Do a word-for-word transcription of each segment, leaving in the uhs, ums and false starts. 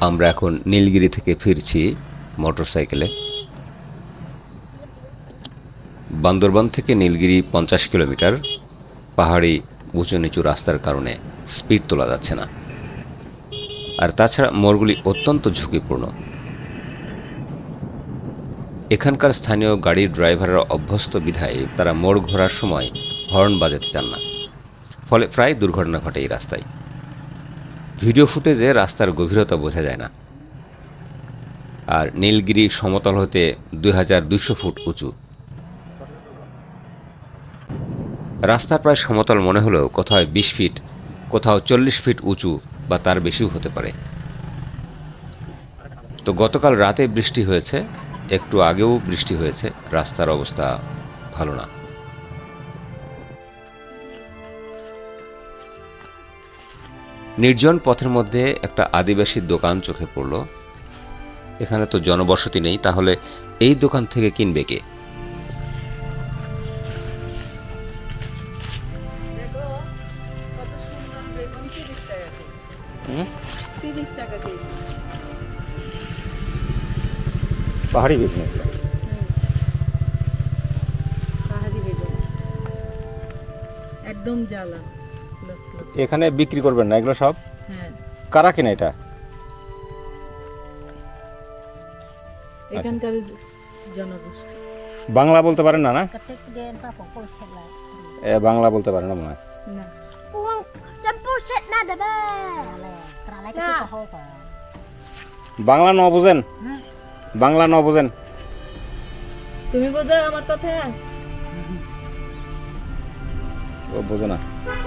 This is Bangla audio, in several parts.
আমরা এখন নীলগিরি থেকে ফিরছি মোটরসাইকেলে। বান্দরবান থেকে নীলগিরি পঞ্চাশ কিলোমিটার। পাহাড়ি উঁচু নিচু রাস্তার কারণে স্পিড তোলা যাচ্ছে না, আর তাছাড়া মোড়গুলি অত্যন্ত ঝুঁকিপূর্ণ। এখানকার স্থানীয় গাড়ির ড্রাইভাররা অভ্যস্ত বিধায় তারা মোড় ঘোরার সময় হর্ন বাজাতে চান না, ফলে প্রায় দুর্ঘটনা ঘটে এই রাস্তায়। ভিডিও ফুটেজে রাস্তার গভীরতা বোঝা যায় না। আর নীলগিরি সমতল হতে দুই হাজার দুইশো ফুট উঁচু। রাস্তা প্রায় সমতল মনে হলেও কোথাও বিশ ফিট, কোথাও চল্লিশ ফিট উঁচু বা তার বেশিও হতে পারে। তো গতকাল রাতে বৃষ্টি হয়েছে, একটু আগেও বৃষ্টি হয়েছে, রাস্তার অবস্থা ভালো না। নির্জন পথের মধ্যে একটা আদিবাসী দোকান চোখে পড়ল। এখানে তো জনবসতি নেই, তাহলে এই দোকান থেকে কিনবে কে? পাহাড়ি বেগুন, পাহাড়ি বেগুন একদম জ্বালা। এখানে বিক্রি করবেন না এগুলো সব? হ্যাঁ। কারা কিনে এটা? এখানকার জনগোষ্ঠী। বাংলা বলতে পারেন না? না এ বাংলা বলতে পারেন না মনে হয়। না। বাংলা ন বুঝেন? বাংলা ন বুঝেন? তুমি বোঝো আমার কথা? ও বোঝে না।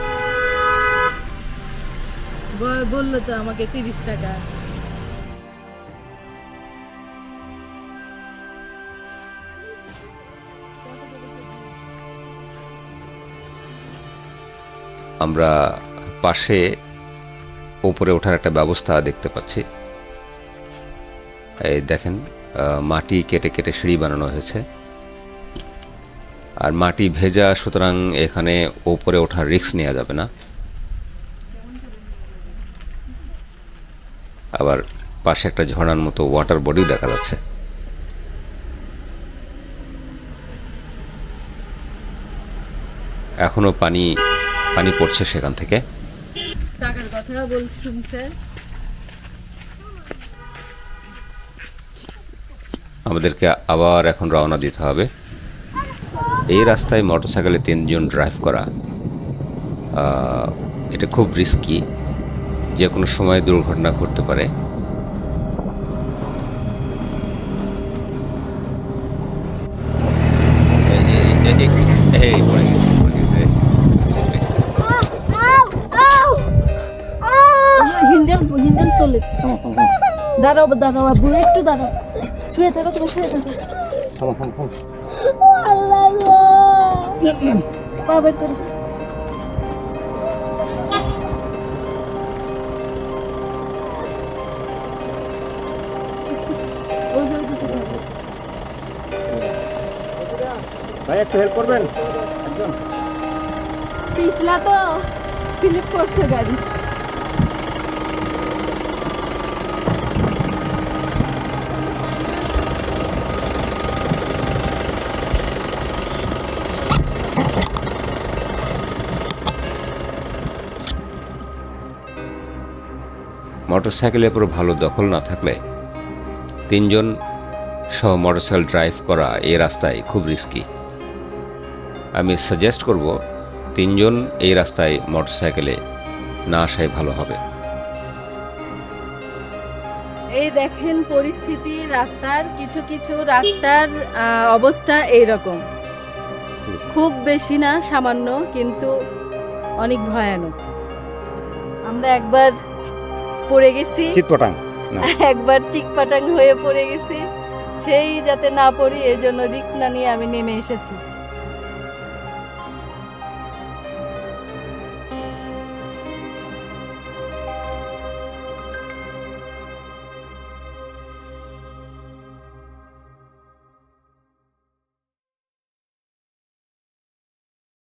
বললো তো আমাকে তিরিশ টাকা। আমরা পাশে উপরে ওঠার একটা ব্যবস্থা দেখতে পাচ্ছি। এই দেখেন, মাটি কেটে কেটে সিঁড়ি বানানো হয়েছে। আর মাটি ভেজা, সুতরাং এখানে উপরে ওঠার রিস্ক নেওয়া যাবে না। আবার পাশে একটা ঝর্ণার মতো ওয়াটার বডিও দেখা যাচ্ছে। এখনো পানি পানি পড়ছে সেখান থেকে। টাকার কথা বলছেন স্যার। আমাদেরকে আবার এখন রওনা দিতে হবে। এই রাস্তায় মোটরসাইকেলে তিনজন ড্রাইভ করা এটা খুব রিস্কি, যে কোনো সময় দুর্ঘটনা ঘটতে পারে। দাঁড়াও দাঁড়াও আব্বু, একটু দাঁড়াও। শুয়ে থাকো, তুমি শুয়ে থাকো। পা বের করো। ভাই একটু হেল্প করবেন? একজন পিছলা তো স্লিপ করছে গাড়ি। মোটরসাইকেলের উপর ভালো দখল না থাকলে তিনজন সহ মোটরসাইকেল ড্রাইভ করা এই রাস্তায় খুব রিস্কি। আমি সাজেস্ট করব তিনজন এই রাস্তায় মোটরসাইকেলে না আসাই ভালো হবে। এই দেখেন পরিস্থিতি রাস্তার, কিছু কিছু রাস্তার অবস্থা এইরকম, খুব বেশি না, সামান্য, কিন্তু অনেক ভয়ানক। আমরা একবার পড়ে গেছি, চিৎপটাং একবার চিকপাটাং হয়ে পড়ে গেছি। সেই যাতে না পড়ি এই জন্য রিস্ক না নিয়ে আমি নেমে এসেছি।